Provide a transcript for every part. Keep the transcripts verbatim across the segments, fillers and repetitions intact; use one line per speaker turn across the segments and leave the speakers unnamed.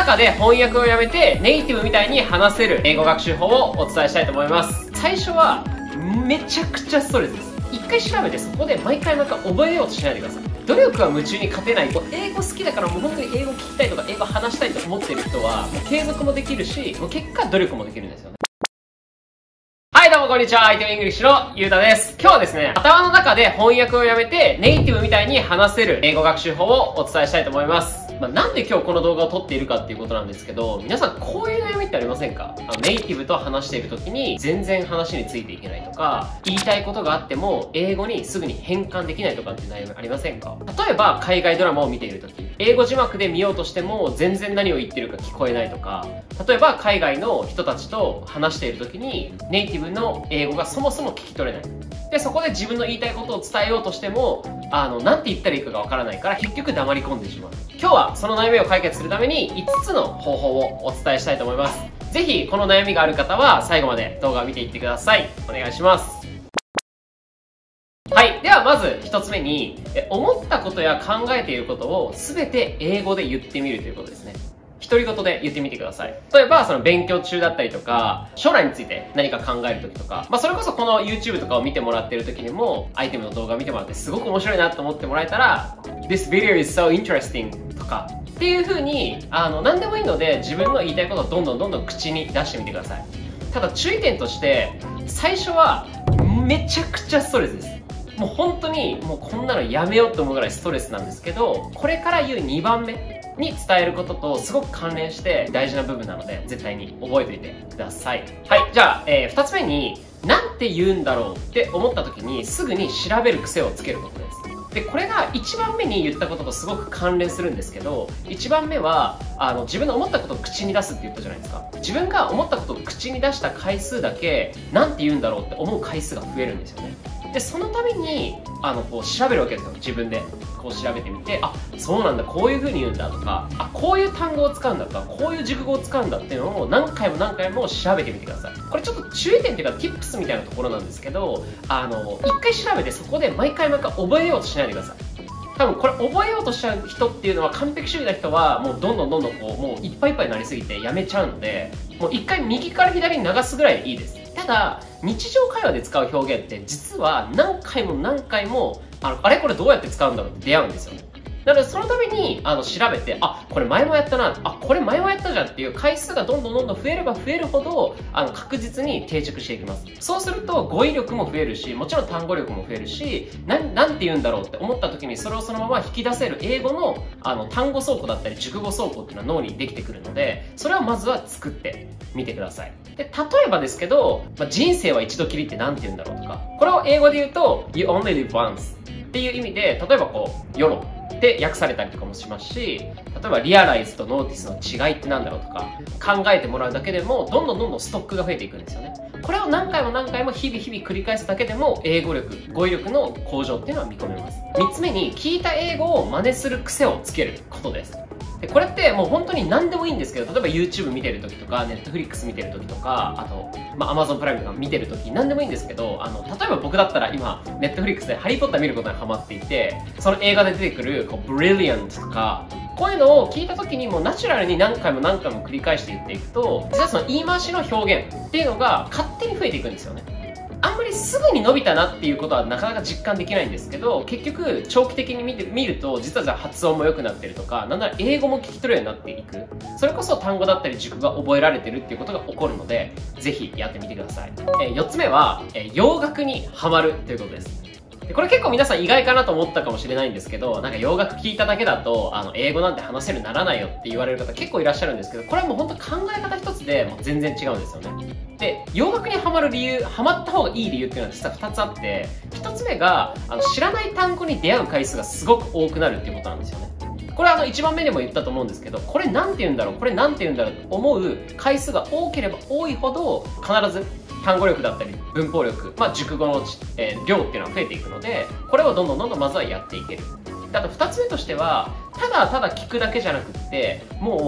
中で翻訳をやめてネイティブみたいに話せる英語学習法をお伝えしたいと思います。最初はめちゃくちゃストレスです。一回調べてそこで毎回毎回覚えようとしないでください。努力は夢中に勝てない。英語好きだからもう本当に英語聞きたいとか英語話したいと思ってる人はもう継続もできるし、もう結果努力もできるんですよね。はい、どうもこんにちは。アイテムイングリッシュのゆうたです。今日はですね、頭の中で翻訳をやめてネイティブみたいに話せる英語学習法をお伝えしたいと思います。まあ、なんで今日この動画を撮っているかっていうことなんですけど、皆さんこういう悩みってありませんか？あのネイティブと話している時に全然話についていけないとか、言いたいことがあっても英語にすぐに変換できないとかって悩みありませんか？例えば海外ドラマを見ている時、英語字幕で見ようとしても全然何を言ってるか聞こえないとか、例えば海外の人たちと話している時にネイティブの英語がそもそも聞き取れない。で、そこで自分の言いたいことを伝えようとしても、あの、なんて言ったらいいかがわからないから結局黙り込んでしまう。今日はその悩みを解決するためにいつつの方法をお伝えしたいと思います。ぜひこの悩みがある方は最後まで動画を見ていってください。お願いします。はい。ではまず一つ目に、思ったことや考えていることを全て英語で言ってみるということですね。独り言で言ってみてください。例えば、その勉強中だったりとか、将来について何か考えるときとか、まあそれこそこの YouTube とかを見てもらってるときにも、アイテムの動画を見てもらってすごく面白いなと思ってもらえたら、This video is so interesting とか、っていう風に、あの、何でもいいので自分の言いたいことをどんどんどんどん口に出してみてください。ただ注意点として、最初はめちゃくちゃストレスです。もう本当にもうこんなのやめようと思うぐらいストレスなんですけど、これから言うにばんめに伝えることとすごく関連して大事な部分なので絶対に覚えておいてください。はい、じゃあ、えー、ふたつめになんて言うんだろうって思った時にすぐに調べる癖をつけることです。で、これがいちばんめに言ったこととすごく関連するんですけど、いちばんめはあの自分の思ったことを口に出すって言ったじゃないですか。自分が思ったことを口に出した回数だけなんて言うんだろうって思う回数が増えるんですよね。で、そのためにあのこう調べるわけですよ。自分でこう調べてみて、あ、そうなんだ、こういう風に言うんだとか、あ、こういう単語を使うんだとか、こういう熟語を使うんだっていうのを何回も何回も調べてみてください。これちょっと注意点っていうか tips みたいなところなんですけど、あの一回調べてそこで毎回毎回覚えようとしないでください。多分これ覚えようとしちゃう人っていうのは、完璧主義な人はもうどんどんどんどんこうもういっぱいいっぱいになりすぎてやめちゃうので、もう一回右から左に流すぐらいでいいです。ただ日常会話で使う表現って実は何回も何回もあのあれこれどうやって使うんだろうって出会うんですよね。なのでそのためにあの調べて、あ、これ前もやったな、あ、これ前もやったじゃんっていう回数がどんどんどんどん増えれば増えるほどあの確実に定着していきます。そうすると語彙力も増えるし、もちろん単語力も増えるし、な ん, なんて言うんだろうって思った時にそれをそのまま引き出せる英語のあの単語倉庫だったり熟語倉庫っていうのは脳にできてくるので、それをまずは作ってみてください。で、例えばですけど、まあ、人生は一度きりってなんて言うんだろうとか、これを英語で言うと You only live once っていう意味で、例えばこうヨロって訳されたりとかもしますし、例えばリアライズとノーティスの違いってなんだろうとか考えてもらうだけでもどんどんどんどんストックが増えていくんですよね。これを何回も何回も日々日々繰り返すだけでも英語力、語彙力の向上っていうのは見込めます。みっつめに聞いた英語を真似する癖をつけることです。で、これってもう本当に何でもいいんですけど、例えば YouTube 見てる時とか Netflix 見てる時とか、あと、まあ、Amazon プライムとか見てる時何でもいいんですけど、あの例えば僕だったら今 Netflix でハリーポッター見ることにハマっていて、その映画で出てくるこう Brilliant とかこういうのを聞いた時にもうナチュラルに何回も何回も繰り返して言っていくと、実はその言い回しの表現っていうのが勝手に増えていくんですよね。あんまりすぐに伸びたなっていうことはなかなか実感できないんですけど、結局長期的に見てみると実はじゃあ発音も良くなってるとか、なんなら英語も聞き取れるようになっていく、それこそ単語だったり熟語が覚えられてるっていうことが起こるので、ぜひやってみてください。えー、よっつめは、えー、洋楽にハマるということです。で、これ結構皆さん意外かなと思ったかもしれないんですけど、なんか洋楽聞いただけだとあの英語なんて話せるならないよって言われる方結構いらっしゃるんですけど、これはもう本当考え方一つでもう全然違うんですよね。で、洋楽にハマる理由、ハマった方がいい理由っていうのは実はふたつあって、ひとつめがあの知らない単語に出会う回数がすごく多くなるっていうことなんですよね。これあのいちばんめでも言ったと思うんですけど、これなんて言うんだろう、これなんて言うんだろうと思う回数が多ければ多いほど必ず単語力だったり文法力、まあ、熟語の、えー、量っていうのは増えていくので、これをどんどんどんどんまずはやっていける。あとふたつめとしては、ただただ聞くだけじゃなくって、もう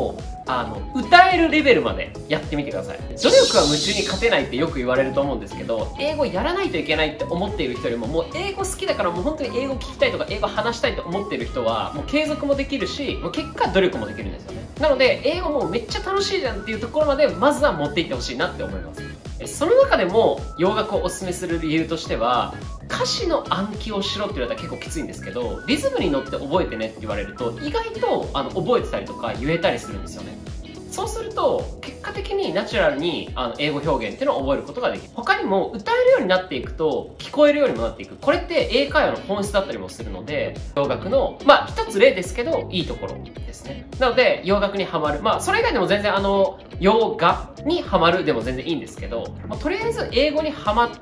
あの、歌えるレベルまでやってみてください。努力は夢中に勝てないってよく言われると思うんですけど、英語やらないといけないって思っている人よりも、もう英語好きだからもう本当に英語聞きたいとか、英語話したいと思っている人は、もう継続もできるし、もう結果努力もできるんですよね。なので、英語もうめっちゃ楽しいじゃんっていうところまで、まずは持っていってほしいなって思います。その中でも、洋楽をおすすめする理由としては、歌詞の暗記をしろって言われたら結構きついんですけど、リズムに乗って覚えてねって言われると、意外とあの覚えてたりとか言えたりするんですよね。そうすると、結果的にナチュラルにあの英語表現っていうのを覚えることができる。他にも歌えるようになっていくと、聞こえるようにもなっていく。これって英会話の本質だったりもするので、洋楽の、まあ一つ例ですけど、いいところですね。なので、洋楽にハマる。まあそれ以外でも全然あの、洋画にハマるでも全然いいんですけど、まあ、とりあえず英語にハマって、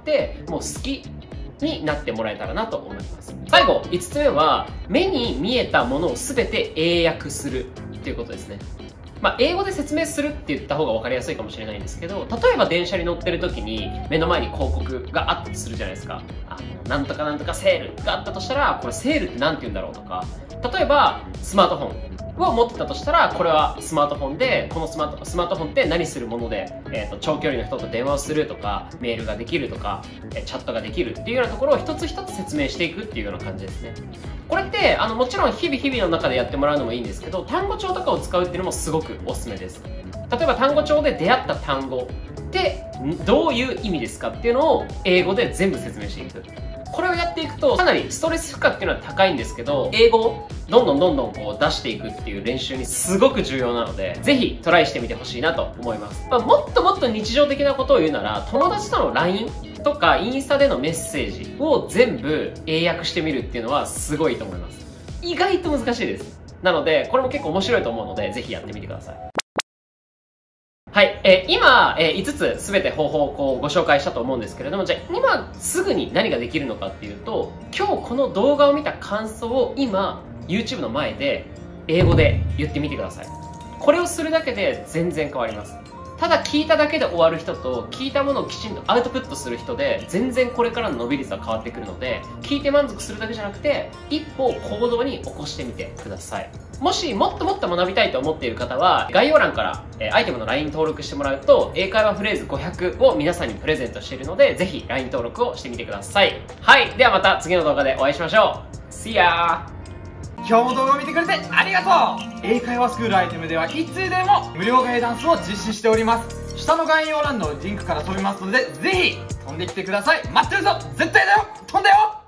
もう好きになってもらえたらなと思います。最後、いつつめは、目に見えたものを全て英訳するっていうことですね。まあ、英語で説明するって言った方が分かりやすいかもしれないんですけど、例えば電車に乗ってる時に目の前に広告があったとするじゃないですか。あの、なんとかなんとかセールがあったとしたら、これセールって何て言うんだろうとか、例えばスマートフォンを持ってたとしたら、これはスマートフォンで、このスマート、スマートフォンって何するもので、えっと、長距離の人と電話をするとか、メールができるとか、チャットができるっていうようなところを一つ一つ説明していくっていうような感じですね。これって、あの、もちろん日々日々の中でやってもらうのもいいんですけど、単語帳とかを使うっていうのもすごくおすすめです。例えば単語帳で出会った単語ってどういう意味ですかっていうのを英語で全部説明していく。これをやっていくと、かなりストレス負荷っていうのは高いんですけど、英語をどんどんどんどんこう出していくっていう練習にすごく重要なので、ぜひトライしてみてほしいなと思います。まあ、もっともっと日常的なことを言うなら、友達との ライン とかインスタでのメッセージを全部英訳してみるっていうのはすごいと思います。意外と難しいです。なので、これも結構面白いと思うので、ぜひやってみてください。はい、えー、今、えー、いつつすべて方法をこうご紹介したと思うんですけれども、じゃあ今すぐに何ができるのかっていうと、今日この動画を見た感想を今 YouTube の前で英語で言ってみてください。これをするだけで全然変わります。ただ聞いただけで終わる人と、聞いたものをきちんとアウトプットする人で全然これからの伸び率は変わってくるので、聞いて満足するだけじゃなくて一歩行動に起こしてみてください。もしもっともっと学びたいと思っている方は、概要欄からえアイテムの ライン 登録してもらうと、英会話フレーズごひゃくを皆さんにプレゼントしているので、ぜひ ライン 登録をしてみてください。はい、ではまた次の動画でお会いしましょう。See ya!
今日も動画を見てくれてありがとう。英会話スクールアイテムではいつでも無料ガイダンスを実施しております。下の概要欄のリンクから飛びますので、ぜひ飛んできてください。待ってるぞ、絶対だよ、飛んだよ。